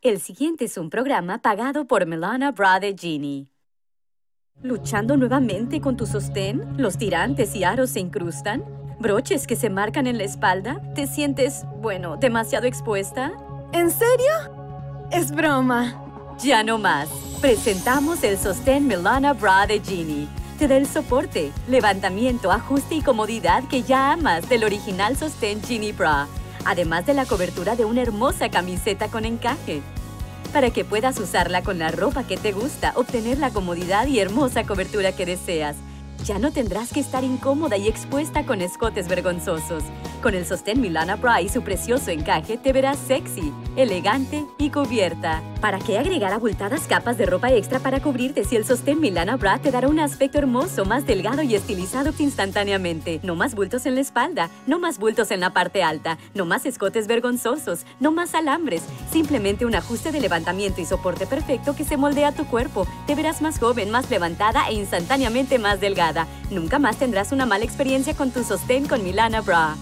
El siguiente es un programa pagado por Milana Bra de Genie. ¿Luchando nuevamente con tu sostén? ¿Los tirantes y aros se incrustan? ¿Broches que se marcan en la espalda? ¿Te sientes, bueno, demasiado expuesta? ¿En serio? Es broma. Ya no más. Presentamos el sostén Milana Bra de Genie. Te da el soporte, levantamiento, ajuste y comodidad que ya amas del original sostén Genie Bra, además de la cobertura de una hermosa camiseta con encaje. Para que puedas usarla con la ropa que te gusta, obtener la comodidad y hermosa cobertura que deseas. Ya no tendrás que estar incómoda y expuesta con escotes vergonzosos. Con el sostén Milana Bra y su precioso encaje, te verás sexy, elegante y cubierta. ¿Para qué agregar abultadas capas de ropa extra para cubrirte si el sostén Milana Bra te dará un aspecto hermoso, más delgado y estilizado instantáneamente? No más bultos en la espalda, no más bultos en la parte alta, no más escotes vergonzosos, no más alambres. Simplemente un ajuste de levantamiento y soporte perfecto que se moldea a tu cuerpo. Te verás más joven, más levantada e instantáneamente más delgada. Nunca más tendrás una mala experiencia con tu sostén con Milana Bra.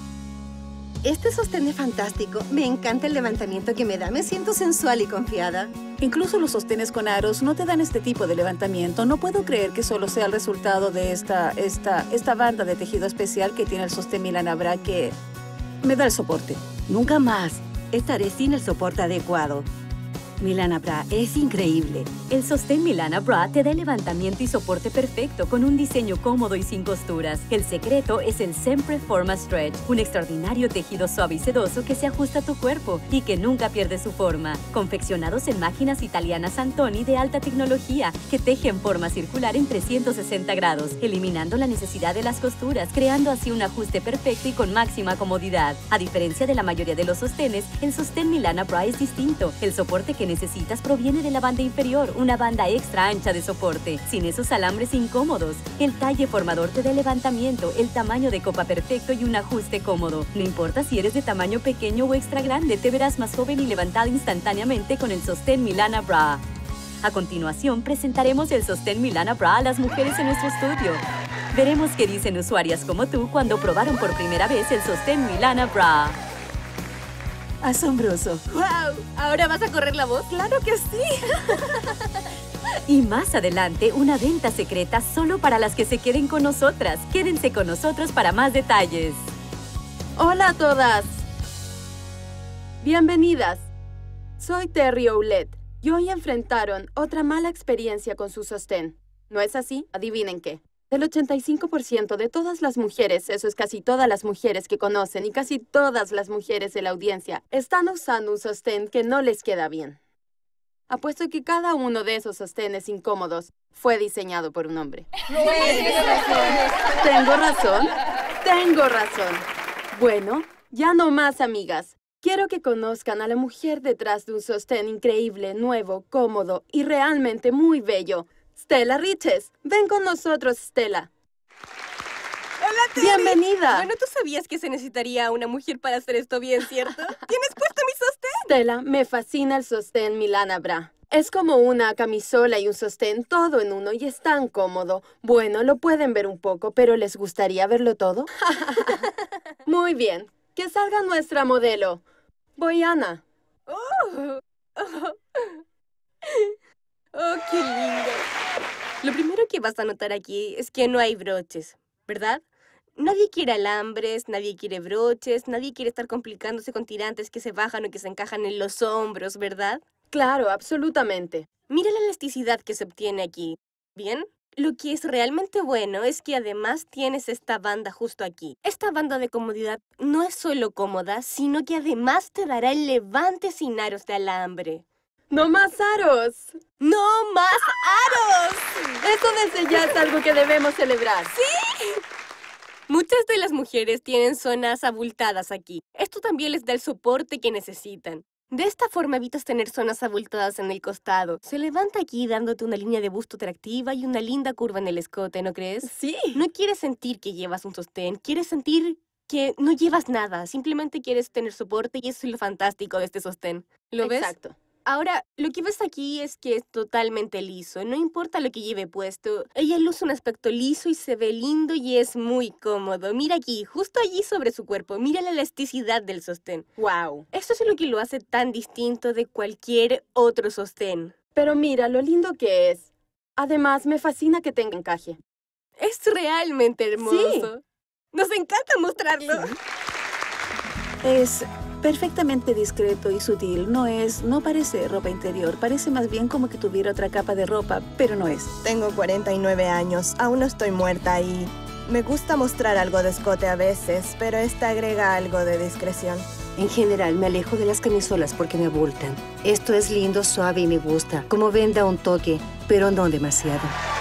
Este sostén es fantástico. Me encanta el levantamiento que me da. Me siento sensual y confiada. Incluso los sostenes con aros no te dan este tipo de levantamiento. No puedo creer que solo sea el resultado de esta banda de tejido especial que tiene el sostén Milana Bra que me da el soporte. Nunca más estaré sin el soporte adecuado. Milana Bra es increíble. El sostén Milana Bra te da el levantamiento y soporte perfecto con un diseño cómodo y sin costuras. El secreto es el Sempre Forma Stretch, un extraordinario tejido suave y sedoso que se ajusta a tu cuerpo y que nunca pierde su forma. Confeccionados en máquinas italianas Antoni de alta tecnología que tejen forma circular en 360 grados, eliminando la necesidad de las costuras, creando así un ajuste perfecto y con máxima comodidad. A diferencia de la mayoría de los sostenes, el sostén Milana Bra es distinto. El soporte que necesitas proviene de la banda inferior, una banda extra ancha de soporte, sin esos alambres incómodos. El talle formador te da el levantamiento, el tamaño de copa perfecto y un ajuste cómodo. No importa si eres de tamaño pequeño o extra grande, te verás más joven y levantada instantáneamente con el sostén Milana Bra. A continuación, presentaremos el sostén Milana Bra a las mujeres en nuestro estudio. Veremos qué dicen usuarias como tú cuando probaron por primera vez el sostén Milana Bra. Asombroso. ¡Wow! ¿Ahora vas a correr la voz? ¡Claro que sí! Y más adelante, una venta secreta solo para las que se queden con nosotras. Quédense con nosotros para más detalles. Hola a todas. Bienvenidas. Soy Terry Ouellette y hoy enfrentaron otra mala experiencia con su sostén. ¿No es así? Adivinen qué. El 85% de todas las mujeres, eso es casi todas las mujeres que conocen y casi todas las mujeres de la audiencia, están usando un sostén que no les queda bien. Apuesto que cada uno de esos sostenes incómodos fue diseñado por un hombre. ¿Tengo razón? Tengo razón. Bueno, ya no más, amigas. Quiero que conozcan a la mujer detrás de un sostén increíble, nuevo, cómodo y realmente muy bello. Stella Riches. Ven con nosotros, Stella. ¡Hola, Terry! ¡Bienvenida! Bueno, tú sabías que se necesitaría una mujer para hacer esto bien, ¿cierto? ¿Tienes puesto mi sostén? Stella, me fascina el sostén Milana Bra. Es como una camisola y un sostén todo en uno y es tan cómodo. Bueno, lo pueden ver un poco, pero ¿les gustaría verlo todo? Muy bien. Que salga nuestra modelo. Boyana. ¡Oh, qué lindo! Lo primero que vas a notar aquí es que no hay broches, ¿verdad? Nadie quiere alambres, nadie quiere broches, nadie quiere estar complicándose con tirantes que se bajan o que se encajan en los hombros, ¿verdad? Claro, absolutamente. Mira la elasticidad que se obtiene aquí, ¿bien? Lo que es realmente bueno es que además tienes esta banda justo aquí. Esta banda de comodidad no es solo cómoda, sino que además te dará el levante sin aros de alambre. ¡No más aros! ¡No más aros! Eso desde ya es algo que debemos celebrar. ¡Sí! Muchas de las mujeres tienen zonas abultadas aquí. Esto también les da el soporte que necesitan. De esta forma evitas tener zonas abultadas en el costado. Se levanta aquí dándote una línea de busto atractiva y una linda curva en el escote, ¿no crees? Sí. No quieres sentir que llevas un sostén, quieres sentir que no llevas nada. Simplemente quieres tener soporte y eso es lo fantástico de este sostén. ¿Lo ves? Exacto. Ahora, lo que ves aquí es que es totalmente liso. No importa lo que lleve puesto. Ella luce un aspecto liso y se ve lindo y es muy cómodo. Mira aquí, justo allí sobre su cuerpo. Mira la elasticidad del sostén. ¡Wow! Esto es lo que lo hace tan distinto de cualquier otro sostén. Pero mira lo lindo que es. Además, me fascina que tenga encaje. Es realmente hermoso. Nos encanta mostrarlo. Es perfectamente discreto y sutil. No parece ropa interior. Parece más bien como que tuviera otra capa de ropa, pero no es. Tengo 49 años, aún no estoy muerta y me gusta mostrar algo de escote a veces, pero esta agrega algo de discreción. En general, me alejo de las camisolas porque me abultan. Esto es lindo, suave y me gusta. Como ven, da un toque, pero no demasiado.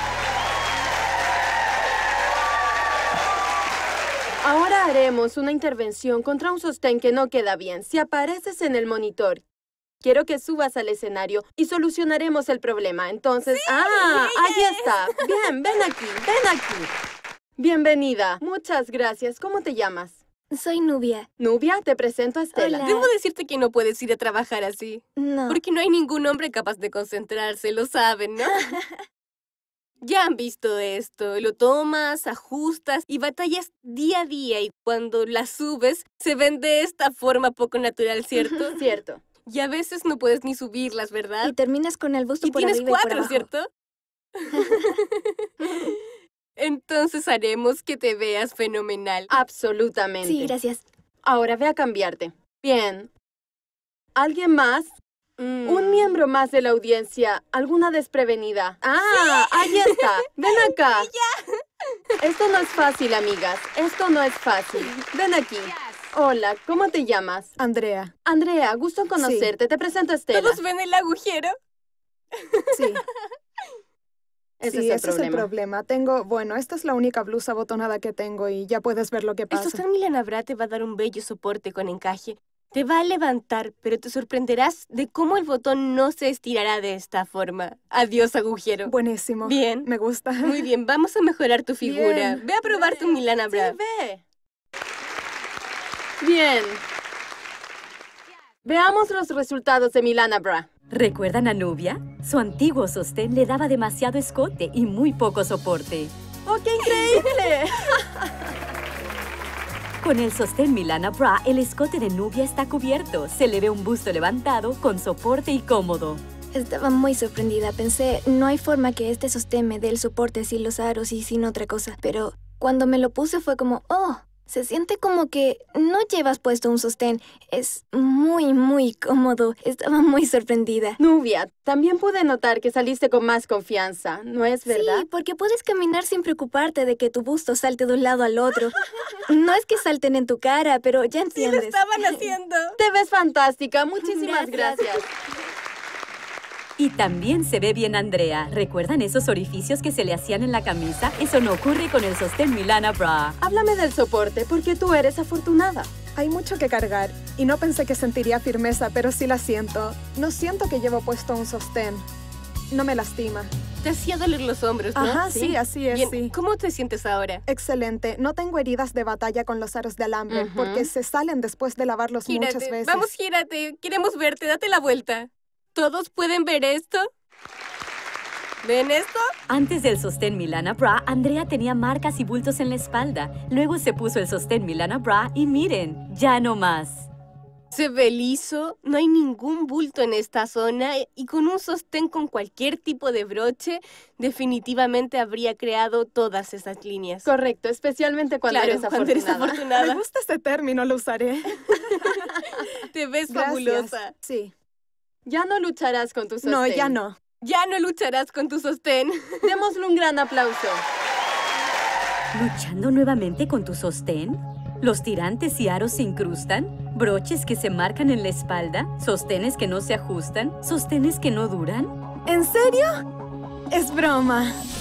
Ahora haremos una intervención contra un sostén que no queda bien. Si apareces en el monitor, quiero que subas al escenario y solucionaremos el problema. Entonces, ahí está. Bien, ven aquí. Bienvenida. Muchas gracias. ¿Cómo te llamas? Soy Nubia. Nubia, te presento a Estela. Hola. Debo decirte que no puedes ir a trabajar así. No. Porque no hay ningún hombre capaz de concentrarse, lo saben, ¿no? Ya han visto esto. Lo tomas, ajustas y batallas día a día. Y cuando la subes, se ven de esta forma poco natural, ¿cierto? Cierto. Y a veces no puedes ni subirlas, ¿verdad? Y terminas con el busto Y por tienes arriba y por 4, abajo. ¿cierto? Entonces haremos que te veas fenomenal. Absolutamente. Sí, gracias. Ahora ve a cambiarte. Bien. ¿Alguien más? Un miembro más de la audiencia. ¿Alguna desprevenida? Ahí está. Ven acá. Esto no es fácil, amigas. Esto no es fácil. Ven aquí. Hola, ¿cómo te llamas? Andrea. Andrea, gusto en conocerte. Te presento a Estela. ¿Todos ven el agujero? Sí, Ese es el problema. Esta es la única blusa botonada que tengo y ya puedes ver lo que El pasa. sostén Milana Bra te va a dar un bello soporte con encaje. Te va a levantar, pero te sorprenderás de cómo el botón no se estirará de esta forma. Adiós, agujero. Buenísimo. Bien. Me gusta. Muy bien, vamos a mejorar tu figura. Bien. Ve a probar tu Milana Bra. Sí, ve. Bien. Veamos los resultados de Milana Bra. ¿Recuerdan a Nubia? Su antiguo sostén le daba demasiado escote y muy poco soporte. ¡Oh, qué increíble! Con el sostén Milana Bra, el escote de Nubia está cubierto. Se le ve un busto levantado, con soporte y cómodo. Estaba muy sorprendida. Pensé, no hay forma que este sostén me dé el soporte sin los aros y sin otra cosa. Pero cuando me lo puse fue como, oh, se siente como que no llevas puesto un sostén. Es muy, muy cómodo. Estaba muy sorprendida. Nubia, también pude notar que saliste con más confianza, ¿no es verdad? Sí, porque puedes caminar sin preocuparte de que tu busto salte de un lado al otro. No es que salten en tu cara, pero ya Sí, lo entiendes. estaban haciendo. Te ves fantástica. Muchísimas gracias. Y también se ve bien Andrea. ¿Recuerdan esos orificios que se le hacían en la camisa? Eso no ocurre con el sostén Milana Bra. Háblame del soporte, porque tú eres afortunada. Hay mucho que cargar y no pensé que sentiría firmeza, pero sí la siento. No siento que llevo puesto un sostén. No me lastima. Te hacía doler los hombros, ¿no? Ajá, sí, así es, Bien, sí. ¿cómo te sientes ahora? Excelente. No tengo heridas de batalla con los aros de alambre Ujú. porque se salen después de lavarlos muchas Gírate. veces. Vamos, gírate. Queremos verte. Date la vuelta. ¿Todos pueden ver esto? ¿Ven esto? Antes del sostén Milana Bra, Andrea tenía marcas y bultos en la espalda. Luego se puso el sostén Milana Bra y miren, ya no más. Se ve liso, no hay ningún bulto en esta zona y con un sostén con cualquier tipo de broche, definitivamente habría creado todas esas líneas. Correcto, especialmente cuando Claro, eres cuando eres afortunada. Me afortunada. gusta ese término, lo usaré. Te ves Gracias. fabulosa. Sí. Ya no lucharás con tu sostén. No, ya no. Ya no lucharás con tu sostén. Démosle un gran aplauso. ¿Luchando nuevamente con tu sostén? ¿Los tirantes y aros se incrustan? ¿Broches que se marcan en la espalda? ¿Sostenes que no se ajustan? ¿Sostenes que no duran? ¿En serio? Es broma.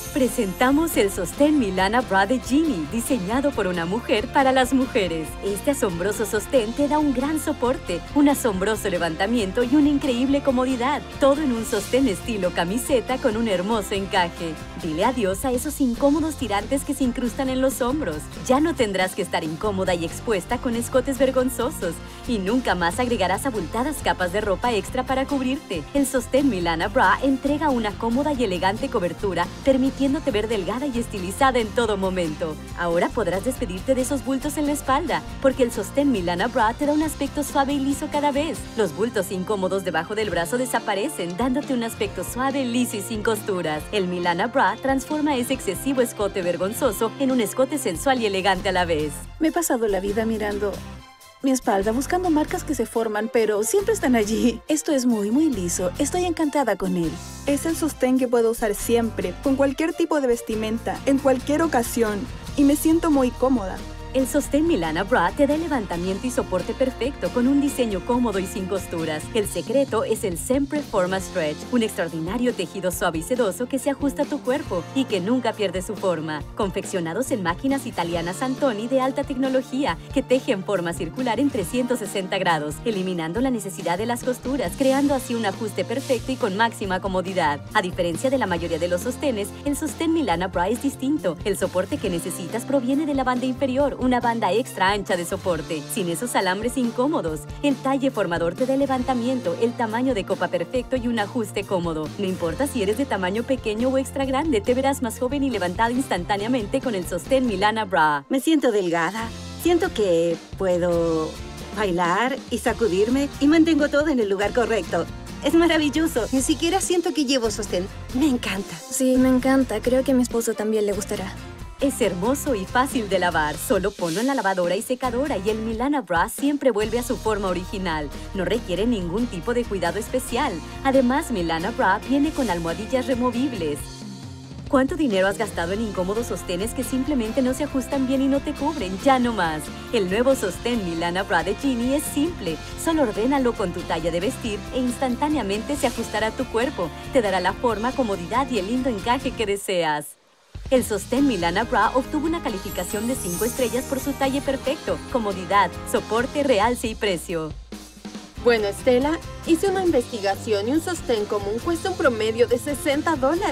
Presentamos el sostén Milana Bra de Ginny, diseñado por una mujer para las mujeres. Este asombroso sostén te da un gran soporte, un asombroso levantamiento y una increíble comodidad. Todo en un sostén estilo camiseta con un hermoso encaje. Dile adiós a esos incómodos tirantes que se incrustan en los hombros. Ya no tendrás que estar incómoda y expuesta con escotes vergonzosos. Y nunca más agregarás abultadas capas de ropa extra para cubrirte. El sostén Milana Bra entrega una cómoda y elegante cobertura, permitiéndote ver delgada y estilizada en todo momento. Ahora podrás despedirte de esos bultos en la espalda, porque el sostén Milana Bra te da un aspecto suave y liso cada vez. Los bultos incómodos debajo del brazo desaparecen, dándote un aspecto suave, liso y sin costuras. El Milana Bra transforma ese excesivo escote vergonzoso en un escote sensual y elegante a la vez. Me he pasado la vida mirando mi espalda, buscando marcas que se forman, pero siempre están allí. Esto es muy liso. Estoy encantada con él. Es el sostén que puedo usar siempre, con cualquier tipo de vestimenta, en cualquier ocasión, y me siento muy cómoda. El sostén Milana Bra te da el levantamiento y soporte perfecto con un diseño cómodo y sin costuras. El secreto es el Sempre Forma Stretch, un extraordinario tejido suave y sedoso que se ajusta a tu cuerpo y que nunca pierde su forma. Confeccionados en máquinas italianas Antoni de alta tecnología que tejen forma circular en 360 grados, eliminando la necesidad de las costuras, creando así un ajuste perfecto y con máxima comodidad. A diferencia de la mayoría de los sostenes, el sostén Milana Bra es distinto. El soporte que necesitas proviene de la banda inferior, una banda extra ancha de soporte, sin esos alambres incómodos. El talle formador te da el levantamiento, el tamaño de copa perfecto y un ajuste cómodo. No importa si eres de tamaño pequeño o extra grande, te verás más joven y levantada instantáneamente con el sostén Milana Bra. Me siento delgada, siento que puedo bailar y sacudirme y mantengo todo en el lugar correcto. Es maravilloso. Ni siquiera siento que llevo sostén. Me encanta. Sí, me encanta. Creo que a mi esposo también le gustará. Es hermoso y fácil de lavar. Solo ponlo en la lavadora y secadora y el Milana Bra siempre vuelve a su forma original. No requiere ningún tipo de cuidado especial. Además, Milana Bra viene con almohadillas removibles. ¿Cuánto dinero has gastado en incómodos sostenes que simplemente no se ajustan bien y no te cubren? Ya no más. El nuevo sostén Milana Bra de Ginny es simple. Solo ordénalo con tu talla de vestir e instantáneamente se ajustará a tu cuerpo. Te dará la forma, comodidad y el lindo encaje que deseas. El sostén Milana Bra obtuvo una calificación de 5 estrellas por su talle perfecto, comodidad, soporte, realce y precio. Bueno, Estela, hice una investigación y un sostén común cuesta un promedio de $60.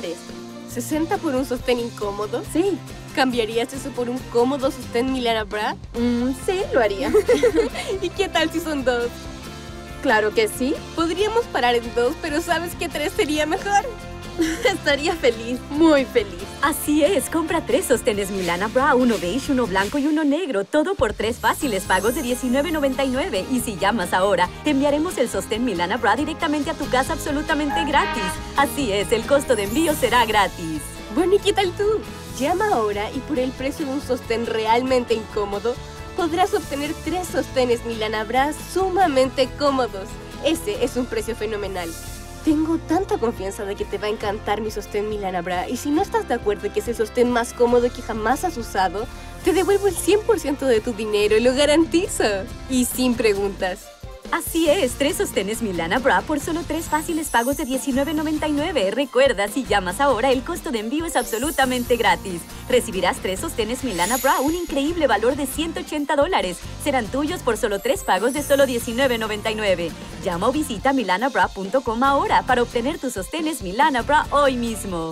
¿60 por un sostén incómodo? Sí. ¿Cambiarías eso por un cómodo sostén Milana Bra? Sí, lo haría. ¿Y qué tal si son 2? Claro que sí. Podríamos parar en 2, pero ¿sabes que 3 sería mejor? Estaría feliz, muy feliz. Así es, compra 3 sostenes Milana Bra, uno beige, uno blanco y uno negro, todo por 3 fáciles pagos de $19.99. Y si llamas ahora, te enviaremos el sostén Milana Bra directamente a tu casa absolutamente gratis. Así es, el costo de envío será gratis. Bueno, ¿y qué tal tú? Llama ahora y por el precio de un sostén realmente incómodo, podrás obtener 3 sostenes Milana Bra sumamente cómodos. Ese es un precio fenomenal. Tengo tanta confianza de que te va a encantar mi sostén Milana Bra, y si no estás de acuerdo que es el sostén más cómodo que jamás has usado, te devuelvo el 100% de tu dinero y lo garantizo. Y sin preguntas. Así es, 3 sostenes Milana Bra por solo 3 fáciles pagos de $19.99. Recuerda, si llamas ahora, el costo de envío es absolutamente gratis. Recibirás 3 sostenes Milana Bra, un increíble valor de $180. Serán tuyos por solo 3 pagos de solo $19.99. Llama o visita milanabra.com ahora para obtener tus sostenes Milana Bra hoy mismo.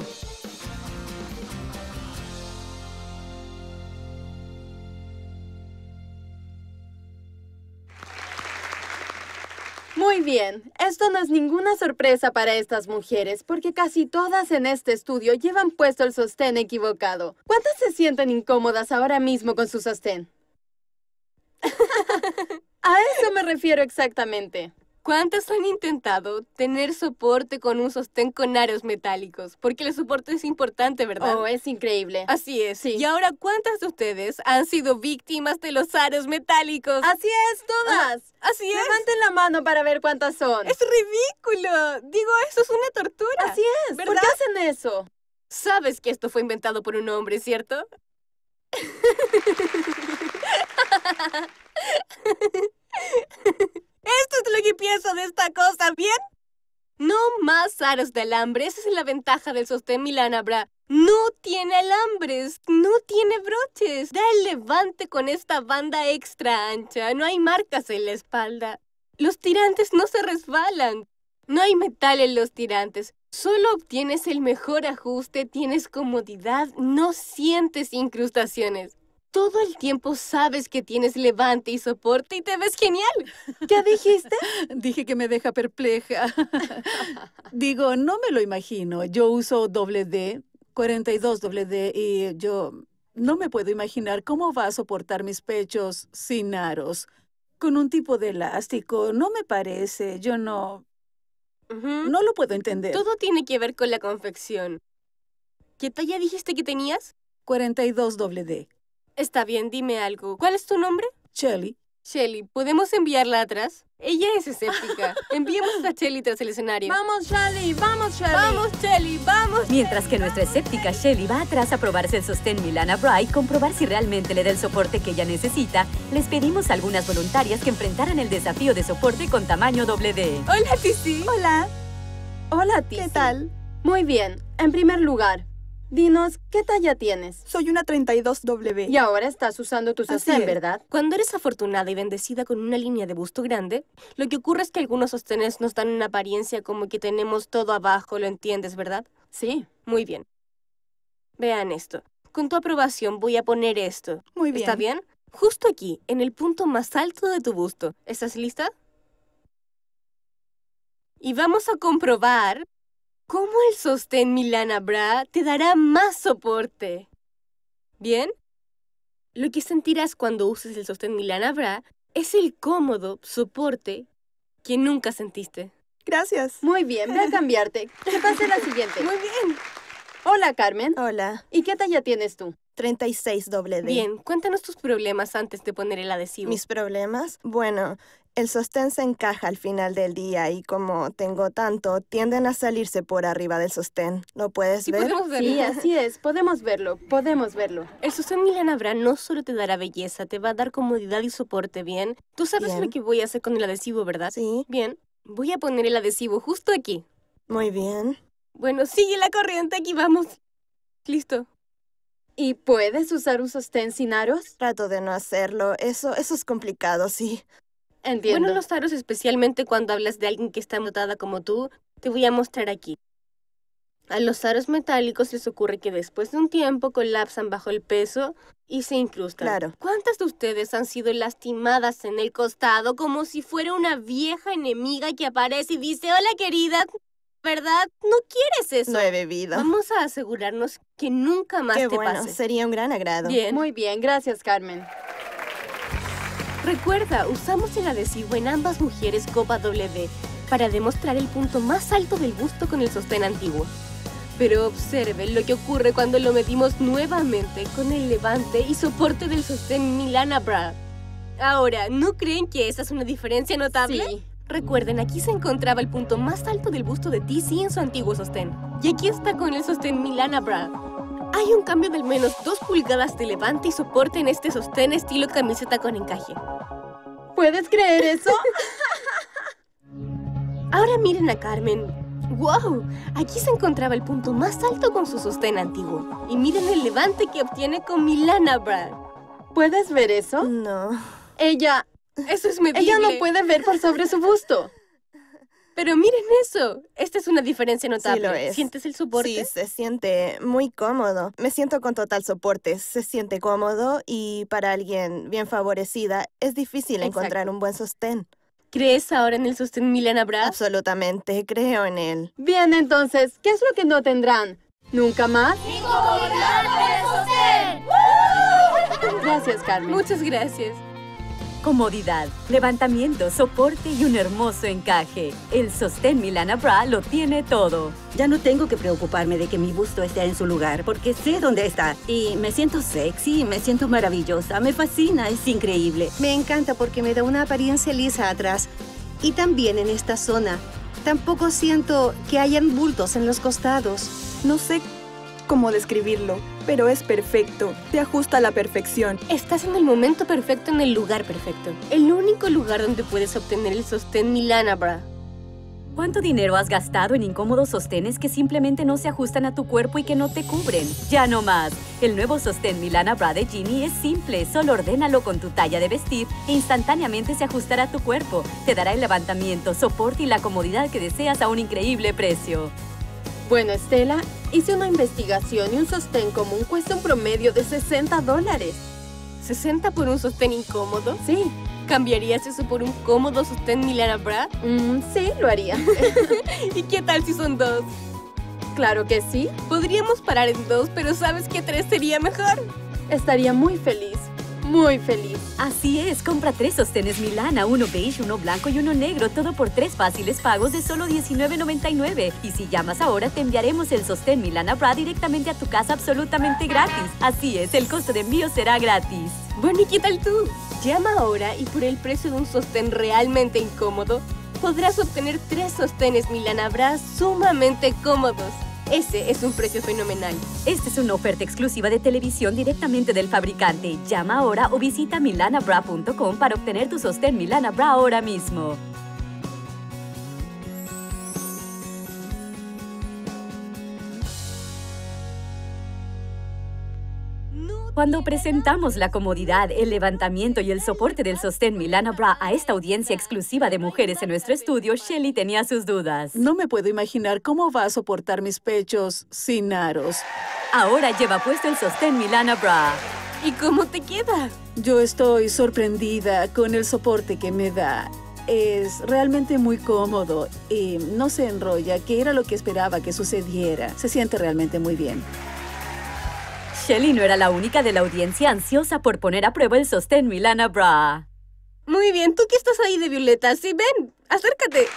Muy bien, esto no es ninguna sorpresa para estas mujeres, porque casi todas en este estudio llevan puesto el sostén equivocado. ¿Cuántas se sienten incómodas ahora mismo con su sostén? A eso me refiero exactamente. ¿Cuántas han intentado tener soporte con un sostén con aros metálicos? Porque el soporte es importante, ¿verdad? Oh, es increíble. Así es. Sí. Y ahora, ¿cuántas de ustedes han sido víctimas de los aros metálicos? Así es, todas. Así es. Levanten la mano para ver cuántas son. ¡Es ridículo! Digo, eso es una tortura. Así es. ¿Verdad? ¿Por qué hacen eso? Sabes que esto fue inventado por un hombre, ¿cierto? Esto es lo que pienso de esta cosa, ¿bien? No más aros de alambre, esa es la ventaja del sostén Milana Bra. No tiene alambres, no tiene broches. Da el levante con esta banda extra ancha. No hay marcas en la espalda. Los tirantes no se resbalan. No hay metal en los tirantes. Solo obtienes el mejor ajuste, tienes comodidad, no sientes incrustaciones. Todo el tiempo sabes que tienes levante y soporte y te ves genial. ¿Qué dijiste? Dije que me deja perpleja. Digo, no me lo imagino. Yo uso WD, 42 WD, y yo no me puedo imaginar cómo va a soportar mis pechos sin aros. Con un tipo de elástico, no me parece. Yo no lo puedo entender. Todo tiene que ver con la confección. ¿Qué talla dijiste que tenías? 42 WD. Está bien, dime algo. ¿Cuál es tu nombre? Shelly. Shelly, ¿podemos enviarla atrás? Ella es escéptica. Enviemos a Shelly tras el escenario. ¡Vamos, Shelly! ¡Vamos, Shelly! ¡Vamos, Shelly! ¡Vamos! Mientras que nuestra escéptica Shelly va atrás a probarse el sostén Milana Bra y comprobar si realmente le da el soporte que ella necesita, les pedimos a algunas voluntarias que enfrentaran el desafío de soporte con tamaño WD. Hola, Tizi. Hola. Hola, Tizi. ¿Qué tal? Muy bien. En primer lugar, dinos, ¿qué talla tienes? Soy una 32W. Y ahora estás usando tu sostén, es. ¿verdad? Cuando eres afortunada y bendecida con una línea de busto grande, lo que ocurre es que algunos sostenes nos dan una apariencia como que tenemos todo abajo, ¿lo entiendes, verdad? Sí. Muy bien. Vean esto. Con tu aprobación voy a poner esto. Muy bien. ¿Está bien? Justo aquí, en el punto más alto de tu busto. ¿Estás lista? Y vamos a comprobar cómo el sostén Milana Bra te dará más soporte. ¿Bien? Lo que sentirás cuando uses el sostén Milana Bra es el cómodo soporte que nunca sentiste. Gracias. Muy bien, ve a cambiarte. Que pase la siguiente. Muy bien. Hola, Carmen. Hola. ¿Y qué talla tienes tú? 36WD. Bien, cuéntanos tus problemas antes de poner el adhesivo. ¿Mis problemas? Bueno, el sostén se encaja al final del día y como tengo tanto, tienden a salirse por arriba del sostén. ¿Lo puedes Sí, ver? podemos verlo. Sí, así es. Podemos verlo. Podemos verlo. El sostén Milana Bra no solo te dará belleza, te va a dar comodidad y soporte, ¿bien? Tú sabes Bien. lo que voy a hacer con el adhesivo, ¿verdad? Sí. Bien, voy a poner el adhesivo justo aquí. Muy bien. Bueno, sigue la corriente, aquí vamos. Listo. ¿Y puedes usar un sostén sin aros? Trato de no hacerlo. Eso es complicado, sí. Entiendo. Bueno, los aros, especialmente cuando hablas de alguien que está notada como tú, te voy a mostrar aquí. A los aros metálicos les ocurre que después de un tiempo colapsan bajo el peso y se incrustan. Claro. ¿Cuántas de ustedes han sido lastimadas en el costado como si fuera una vieja enemiga que aparece y dice, hola querida, ¿verdad? No quieres eso. No he bebido. Vamos a asegurarnos que nunca más Qué te bueno, pase. sería un gran agrado. Bien. Muy bien, gracias, Carmen. Recuerda, usamos el adhesivo en ambas mujeres Copa WD para demostrar el punto más alto del busto con el sostén antiguo. Pero observen lo que ocurre cuando lo medimos nuevamente con el levante y soporte del sostén Milana Bra. Ahora, ¿no creen que esa es una diferencia notable? Sí. Recuerden, aquí se encontraba el punto más alto del busto de Tizi en su antiguo sostén. Y aquí está con el sostén Milana Bra. Hay un cambio de al menos 2 pulgadas de levante y soporte en este sostén estilo camiseta con encaje. ¿Puedes creer eso? Ahora miren a Carmen. ¡Wow! Aquí se encontraba el punto más alto con su sostén antiguo. Y miren el levante que obtiene con Milana Bra. ¿Puedes ver eso? No. Ella Eso es medible. no puede ver por sobre su busto. Pero miren eso. Esta es una diferencia notable. Sí lo es. ¿Sientes el soporte? Sí, se siente muy cómodo. Me siento con total soporte. Se siente cómodo y para alguien bien favorecida es difícil Exacto. encontrar un buen sostén. ¿Crees ahora en el sostén Milana Bra? Absolutamente, creo en él. Bien, entonces, ¿qué es lo que no tendrán? ¿Nunca más? Gracias, Carmen. Muchas gracias. Comodidad, levantamiento, soporte y un hermoso encaje. El sostén Milana Bra lo tiene todo. Ya no tengo que preocuparme de que mi busto esté en su lugar, porque sé dónde está. Y me siento sexy, me siento maravillosa, me fascina, es increíble. Me encanta porque me da una apariencia lisa atrás. Y también en esta zona. Tampoco siento que hayan bultos en los costados. No sé cómo describirlo, pero es perfecto. Te ajusta a la perfección. Estás en el momento perfecto, en el lugar perfecto. El único lugar donde puedes obtener el sostén Milana Bra. ¿Cuánto dinero has gastado en incómodos sostenes que simplemente no se ajustan a tu cuerpo y que no te cubren? ¡Ya no más! El nuevo sostén Milana Bra de Ginny es simple. Solo ordénalo con tu talla de vestir e instantáneamente se ajustará a tu cuerpo. Te dará el levantamiento, soporte y la comodidad que deseas a un increíble precio. Bueno, Estela, hice una investigación y un sostén común cuesta un promedio de $60. ¿60 por un sostén incómodo? Sí. ¿Cambiarías eso por un cómodo sostén Milana Bra? Sí, lo haría. ¿Y qué tal si son 2? Claro que sí. Podríamos parar en 2, pero ¿sabes que 3 sería mejor? Estaría muy feliz. Muy feliz. Así es, compra 3 sostenes Milana, uno beige, uno blanco y uno negro, todo por 3 fáciles pagos de solo $19.99. Y si llamas ahora, te enviaremos el sostén Milana Bra directamente a tu casa absolutamente gratis. Así es, el costo de envío será gratis. Bueno, ¿y qué tal tú? Llama ahora y por el precio de un sostén realmente incómodo, podrás obtener 3 sostenes Milana Bra sumamente cómodos. Ese es un precio fenomenal. Esta es una oferta exclusiva de televisión directamente del fabricante. Llama ahora o visita milanabra.com para obtener tu sostén Milana Bra ahora mismo. Cuando presentamos la comodidad, el levantamiento y el soporte del sostén Milana Bra a esta audiencia exclusiva de mujeres en nuestro estudio, Shelly tenía sus dudas. No me puedo imaginar cómo va a soportar mis pechos sin aros. Ahora lleva puesto el sostén Milana Bra. ¿Y cómo te queda? Yo estoy sorprendida con el soporte que me da. Es realmente muy cómodo y no se enrolla, que era lo que esperaba que sucediera. Se siente realmente muy bien. Shelly no era la única de la audiencia ansiosa por poner a prueba el sostén Milana Bra. Muy bien, tú que estás ahí de violeta, sí, ven, acércate.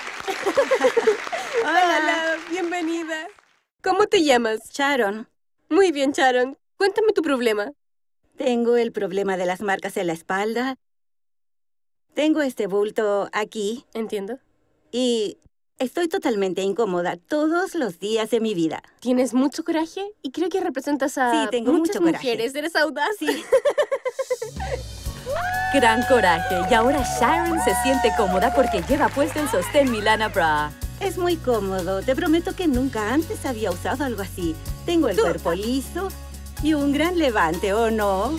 Hola, bienvenida. ¿Cómo te llamas? Sharon, Muy bien, Sharon. Cuéntame tu problema. tengo el problema de las marcas en la espalda. Tengo este bulto aquí Entiendo. y estoy totalmente incómoda todos los días de mi vida. ¿Tienes mucho coraje? Y creo que representas a Sí, tengo muchas mucho coraje. mujeres. ¿Eres audaz? Sí. Gran coraje. Y ahora Sharon se siente cómoda porque lleva puesto el sostén Milana Bra. Es muy cómodo. Te prometo que nunca antes había usado algo así. Tengo el cuerpo liso y un gran levante, ¿o no?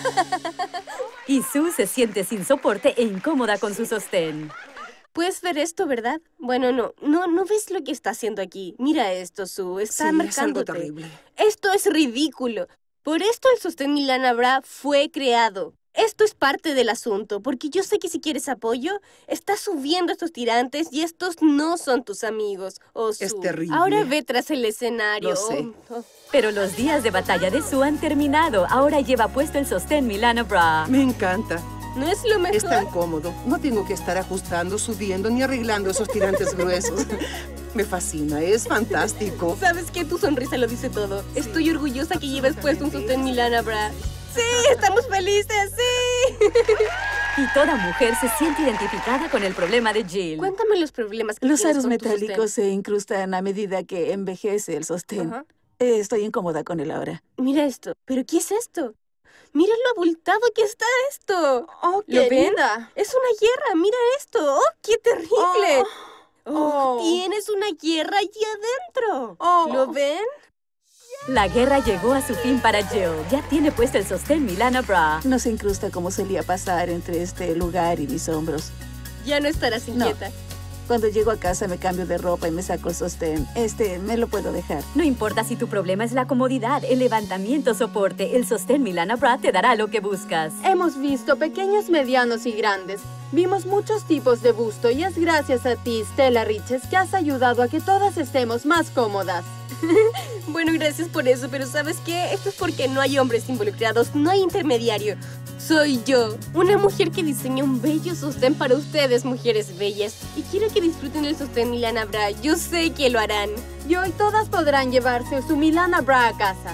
Y Sue se siente sin soporte e incómoda con su sostén. Puedes ver esto, ¿verdad? Bueno, no ves lo que está haciendo aquí. Mira esto, Sue. Está Sí, marcándote. es algo terrible. Esto es ridículo. Por esto el sostén Milana Bra fue creado. Esto es parte del asunto, porque yo sé que si quieres apoyo, estás subiendo estos tirantes y estos no son tus amigos. Oh, Es Sue. terrible. Ahora ve tras el escenario. Lo sé. Oh. Pero los días de batalla de Sue han terminado. Ahora lleva puesto el sostén Milana Bra. Me encanta. ¿No es lo mejor? Es tan cómodo. No tengo que estar ajustando, subiendo ni arreglando esos tirantes gruesos. Me fascina, es fantástico. ¿Sabes qué? Tu sonrisa lo dice todo. Estoy orgullosa que lleves puesto un sostén Milana Bra. ¡Sí! ¡Estamos felices! ¡Sí! Y toda mujer se siente identificada con el problema de Jill. Cuéntame los problemas que Los tienes aros con tu metálicos sostén. se incrustan a medida que envejece el sostén. Ajá. Estoy incómoda con él ahora. Mira esto. ¿Pero qué es esto? Mira lo abultado que está esto. Oh, ¿Lo ven? querida. Es una guerra. Mira esto. ¡Oh, qué terrible! Oh. Tienes una guerra allí adentro. Oh. ¿Lo ven? La guerra llegó a su fin para Jill. Ya tiene puesto el sostén Milana Bra. No se incrusta como solía pasar entre este lugar y mis hombros. Ya no estarás inquieta. Cuando llego a casa me cambio de ropa y me saco el sostén. Me lo puedo dejar. No importa si tu problema es la comodidad, el levantamiento, soporte, el sostén Milana Bra te dará lo que buscas. Hemos visto pequeños, medianos y grandes. Vimos muchos tipos de busto y es gracias a ti, Stella Riches, que has ayudado a que todas estemos más cómodas. Bueno, gracias por eso, pero ¿sabes qué? Esto es porque no hay hombres involucrados, no hay intermediario. Soy yo, una mujer que diseña un bello sostén para ustedes, mujeres bellas. Y quiero que disfruten el sostén Milana Bra. Yo sé que lo harán. Y hoy todas podrán llevarse su Milana Bra a casa.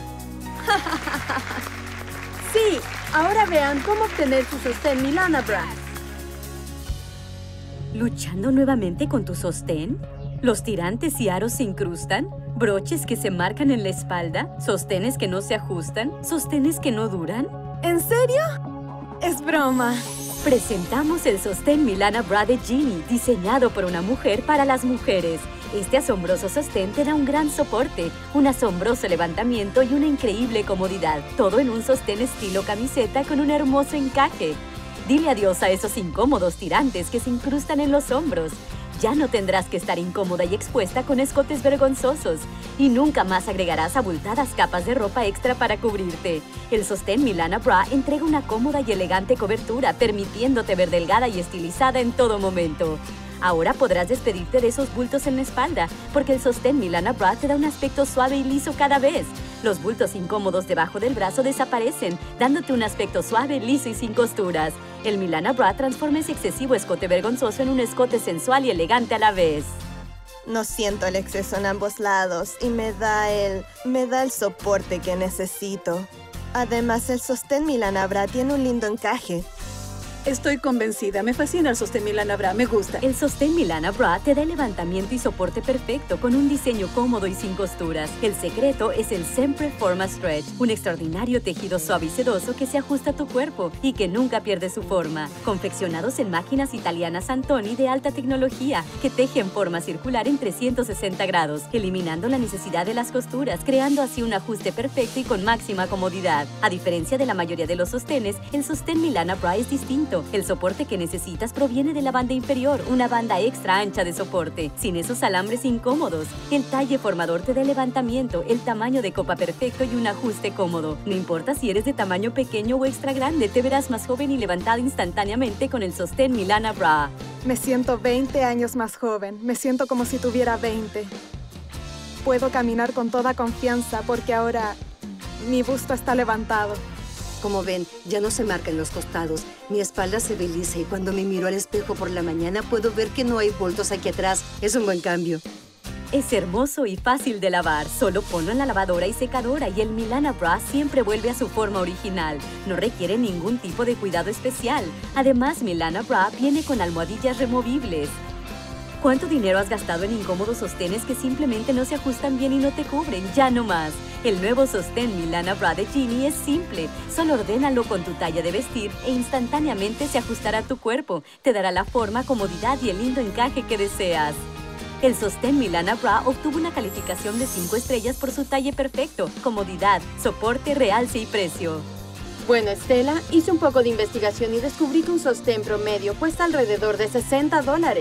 Sí, ahora vean cómo obtener su sostén Milana Bra. ¿Luchando nuevamente con tu sostén? ¿Los tirantes y aros se incrustan? ¿Broches que se marcan en la espalda? ¿Sostenes que no se ajustan? ¿Sostenes que no duran? ¿En serio? Es broma. Presentamos el sostén Milana Bra de Ginny, diseñado por una mujer para las mujeres. Este asombroso sostén te da un gran soporte, un asombroso levantamiento y una increíble comodidad. Todo en un sostén estilo camiseta con un hermoso encaje. Dile adiós a esos incómodos tirantes que se incrustan en los hombros. Ya no tendrás que estar incómoda y expuesta con escotes vergonzosos. Y nunca más agregarás abultadas capas de ropa extra para cubrirte. El sostén Milana Bra entrega una cómoda y elegante cobertura, permitiéndote ver delgada y estilizada en todo momento. Ahora podrás despedirte de esos bultos en la espalda, porque el sostén Milana Bra te da un aspecto suave y liso cada vez. Los bultos incómodos debajo del brazo desaparecen, dándote un aspecto suave, liso y sin costuras. El Milana Bra transforma ese excesivo escote vergonzoso en un escote sensual y elegante a la vez. No siento el exceso en ambos lados y me da el soporte que necesito. Además, el sostén Milana Bra tiene un lindo encaje. Estoy convencida. Me fascina el sostén Milana Bra. Me gusta. El sostén Milana Bra te da el levantamiento y soporte perfecto con un diseño cómodo y sin costuras. El secreto es el Sempre Forma Stretch, un extraordinario tejido suave y sedoso que se ajusta a tu cuerpo y que nunca pierde su forma. Confeccionados en máquinas italianas Antoni de alta tecnología que tejen forma circular en 360 grados, eliminando la necesidad de las costuras, creando así un ajuste perfecto y con máxima comodidad. A diferencia de la mayoría de los sostenes, el sostén Milana Bra es distinto. El soporte que necesitas proviene de la banda inferior, una banda extra ancha de soporte, sin esos alambres incómodos. El talle formador te da el levantamiento, el tamaño de copa perfecto y un ajuste cómodo. No importa si eres de tamaño pequeño o extra grande, te verás más joven y levantada instantáneamente con el sostén Milana Bra. Me siento 20 años más joven. Me siento como si tuviera 20. Puedo caminar con toda confianza porque ahora mi busto está levantado. Como ven, ya no se marcan los costados. Mi espalda se ve lisa y cuando me miro al espejo por la mañana puedo ver que no hay bultos aquí atrás. Es un buen cambio. Es hermoso y fácil de lavar. Solo ponlo en la lavadora y secadora y el Milana Bra siempre vuelve a su forma original. No requiere ningún tipo de cuidado especial. Además, Milana Bra viene con almohadillas removibles. ¿Cuánto dinero has gastado en incómodos sostenes que simplemente no se ajustan bien y no te cubren? ¡Ya no más! El nuevo sostén Milana Bra de Ginny es simple. Solo ordénalo con tu talla de vestir e instantáneamente se ajustará a tu cuerpo. Te dará la forma, comodidad y el lindo encaje que deseas. El sostén Milana Bra obtuvo una calificación de 5 estrellas por su talle perfecto, comodidad, soporte, realce y precio. Bueno, Estela, hice un poco de investigación y descubrí que un sostén promedio cuesta alrededor de $60.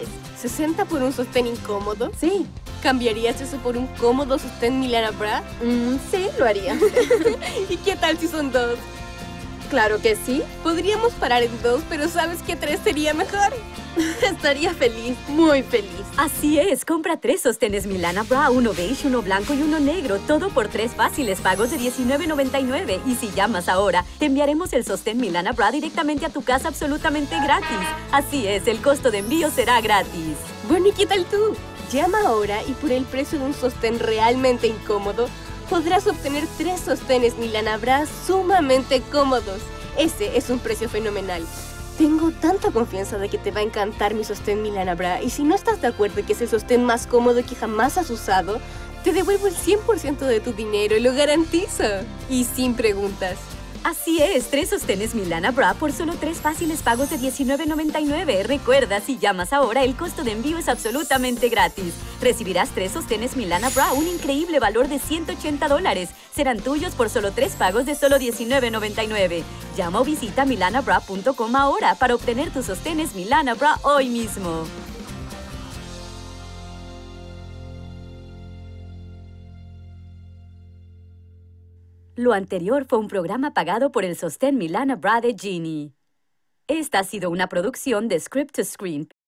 ¿60 por un sostén incómodo? Sí. ¿Cambiarías eso por un cómodo sostén Milana Bra? Sí, lo haría. ¿Y qué tal si son 2? Claro que sí. Podríamos parar en 2, pero ¿sabes que 3 sería mejor? Estaría feliz, muy feliz. Así es, compra 3 sostenes Milana Bra, uno beige, uno blanco y uno negro, todo por 3 fáciles pagos de $19.99. Y si llamas ahora, te enviaremos el sostén Milana Bra directamente a tu casa absolutamente gratis. Así es, el costo de envío será gratis. Bueno, ¿y qué tal tú? Llama ahora y por el precio de un sostén realmente incómodo, podrás obtener 3 sostenes Milana Bra sumamente cómodos. Ese es un precio fenomenal. Tengo tanta confianza de que te va a encantar mi sostén Milana Bra y si no estás de acuerdo en que es el sostén más cómodo que jamás has usado, te devuelvo el 100% de tu dinero, lo garantizo. Y sin preguntas. Así es, 3 sostenes Milana Bra por solo 3 fáciles pagos de $19.99. Recuerda, si llamas ahora, el costo de envío es absolutamente gratis. Recibirás 3 sostenes Milana Bra, un increíble valor de $180. Serán tuyos por solo 3 pagos de solo $19.99. Llama o visita milanabra.com ahora para obtener tus sostenes Milana Bra hoy mismo. Lo anterior fue un programa pagado por el sostén Milana Bra de Ginny. Esta ha sido una producción de Script to Screen.